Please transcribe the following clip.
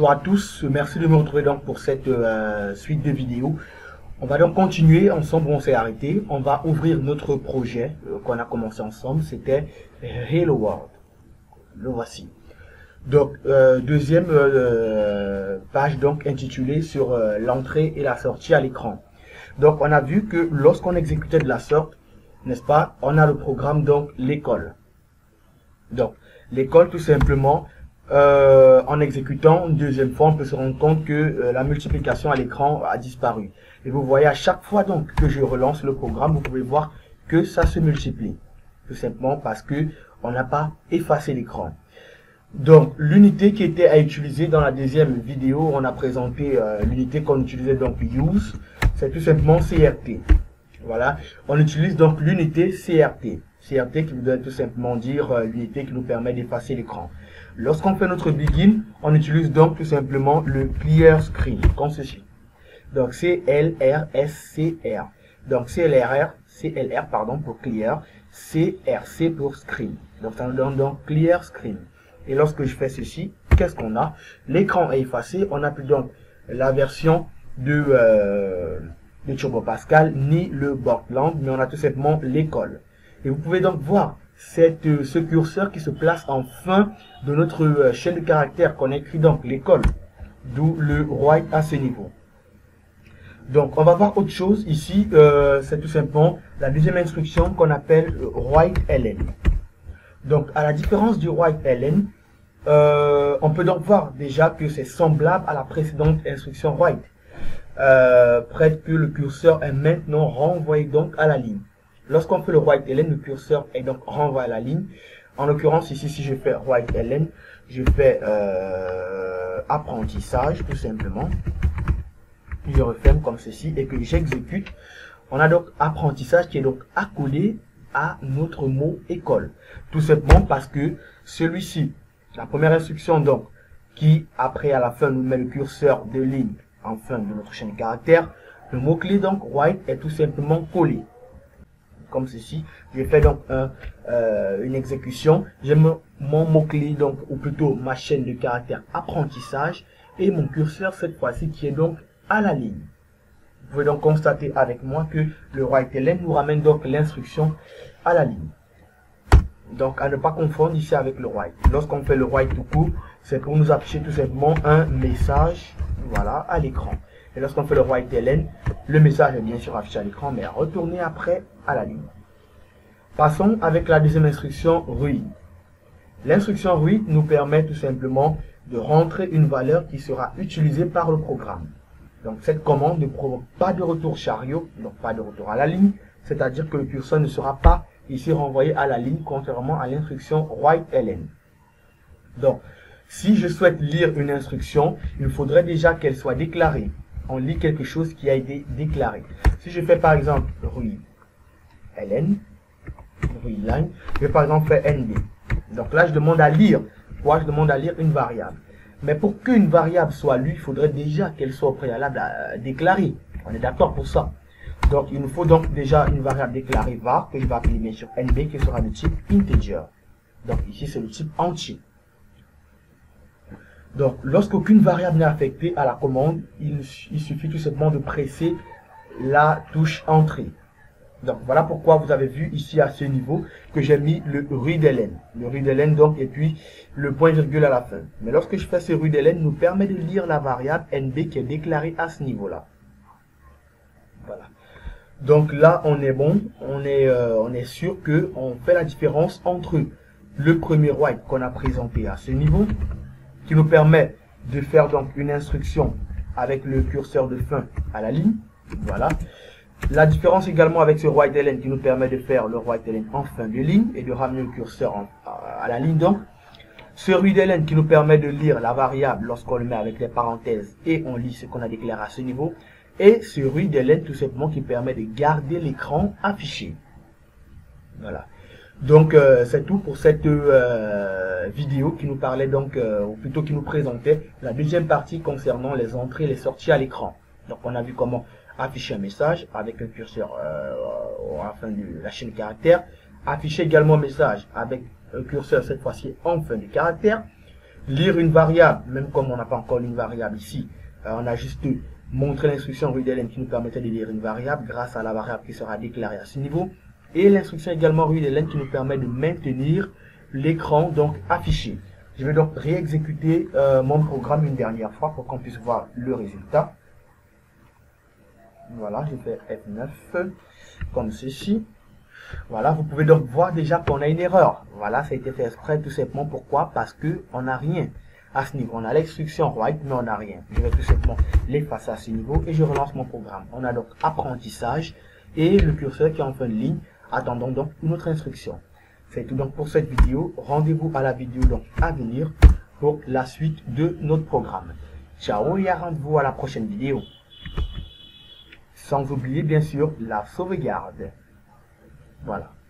Bonjour à tous, merci de me retrouver donc pour cette suite de vidéos. On va donc continuer ensemble où on s'est arrêté. On va ouvrir notre projet qu'on a commencé ensemble, c'était Hello World. Le voici. Donc deuxième page donc intitulée sur l'entrée et la sortie à l'écran. Donc on a vu que lorsqu'on exécutait de la sorte, n'est-ce pas, on a le programme donc l'école. Donc l'école tout simplement. En exécutant une deuxième fois, on peut se rendre compte que la multiplication à l'écran a disparu. Et vous voyez à chaque fois donc que je relance le programme, vous pouvez voir que ça se multiplie. Tout simplement parce que on n'a pas effacé l'écran. Donc l'unité qui était à utiliser dans la deuxième vidéo, on a présenté l'unité qu'on utilisait donc use, c'est tout simplement CRT. Voilà, on utilise donc l'unité CRT. CRT qui veut tout simplement dire l'unité qui nous permet d'effacer l'écran. Lorsqu'on fait notre begin, on utilise donc tout simplement le clear screen, comme ceci. Donc CLRSCR. Donc CLR pardon pour clear, CRC pour screen. Donc ça nous donne donc clear screen. Et lorsque je fais ceci, qu'est-ce qu'on a? L'écran est effacé, on n'a plus donc la version de Turbo Pascal ni le Borland, mais on a tout simplement l'école. Et vous pouvez donc voir ce curseur qui se place en fin de notre chaîne de caractères qu'on écrit donc l'école, d'où le write à ce niveau. Donc on va voir autre chose ici, c'est tout simplement la deuxième instruction qu'on appelle write ln. Donc à la différence du write ln, on peut donc voir déjà que c'est semblable à la précédente instruction write, près que le curseur est maintenant renvoyé donc à la ligne. Lorsqu'on fait le write ln, le curseur est donc renvoyé à la ligne. En l'occurrence ici, si je fais write ln, je fais apprentissage tout simplement. Je referme comme ceci et que j'exécute. On a donc apprentissage qui est donc accolé à notre mot école. Tout simplement parce que celui-ci, la première instruction donc, qui après à la fin nous met le curseur de ligne en fin de notre chaîne de caractères, le mot-clé donc write est tout simplement collé. Comme ceci, je fais donc une exécution, j'ai mon mot-clé donc, ou plutôt ma chaîne de caractères apprentissage, et mon curseur cette fois-ci qui est donc à la ligne. Vous pouvez donc constater avec moi que le write ln nous ramène donc l'instruction à la ligne. Donc à ne pas confondre ici avec le write. Lorsqu'on fait le write tout court, c'est pour nous afficher tout simplement un message, voilà, à l'écran. Et lorsqu'on fait le write ln, le message est bien sûr affiché à l'écran, mais retourné après à la ligne. Passons avec la deuxième instruction read. L'instruction read nous permet tout simplement de rentrer une valeur qui sera utilisée par le programme. Donc cette commande ne provoque pas de retour chariot, donc pas de retour à la ligne, c'est-à-dire que le curseur ne sera pas ici renvoyé à la ligne, contrairement à l'instruction write ln. Donc, si je souhaite lire une instruction, il faudrait déjà qu'elle soit déclarée. On lit quelque chose qui a été déclaré. Si je fais par exemple read ln, read line, je vais par exemple faire nd. Donc là, je demande à lire. Pourquoi je demande à lire une variable? Mais pour qu'une variable soit lue, il faudrait déjà qu'elle soit au préalable déclarée. On est d'accord pour ça. Donc, il nous faut donc déjà une variable déclarée var, que je vais appeler bien sûr nb, qui sera de type integer. Donc ici, c'est le type entier. Donc, lorsqu'aucune variable n'est affectée à la commande, il suffit tout simplement de presser la touche entrée. Donc, voilà pourquoi vous avez vu ici à ce niveau que j'ai mis le read ln. Le read ln donc, et puis le point virgule à la fin. Mais lorsque je fais ce read ln, nous permet de lire la variable nb qui est déclarée à ce niveau-là. Voilà. Donc là, on est bon, on est sûr que on fait la différence entre le premier write qu'on a présenté à ce niveau, qui nous permet de faire donc une instruction avec le curseur de fin à la ligne. Voilà. La différence également avec ce write ln qui nous permet de faire le write ln en fin de ligne et de ramener le curseur à la ligne donc. Ce read ln qui nous permet de lire la variable lorsqu'on le met avec les parenthèses et on lit ce qu'on a déclaré à ce niveau. Et ce read ln tout simplement qui permet de garder l'écran affiché. Voilà. Donc c'est tout pour cette vidéo qui nous parlait donc, ou plutôt qui nous présentait la deuxième partie concernant les entrées et les sorties à l'écran. Donc on a vu comment afficher un message avec un curseur à la fin de la chaîne de caractères, afficher également un message avec un curseur cette fois-ci en fin de caractère, lire une variable, même comme on n'a pas encore une variable ici, on a juste montré l'instruction readLn qui nous permettait de lire une variable grâce à la variable qui sera déclarée à ce niveau, et l'instruction également readLn qui nous permet de maintenir l'écran donc affiché. Je vais donc réexécuter mon programme une dernière fois pour qu'on puisse voir le résultat. Voilà, je fais F9 comme ceci. Voilà, vous pouvez donc voir déjà qu'on a une erreur. Voilà, ça a été fait exprès tout simplement. Pourquoi? Parce que on n'a rien à ce niveau. On a l'instruction write, mais on n'a rien. Je vais tout simplement l'effacer à ce niveau et je relance mon programme. On a donc apprentissage et le curseur qui est en fin de ligne, attendant donc une autre instruction. C'est tout donc pour cette vidéo. Rendez-vous à la vidéo donc à venir pour la suite de notre programme. Ciao et rendez-vous à la prochaine vidéo. Sans oublier bien sûr la sauvegarde. Voilà.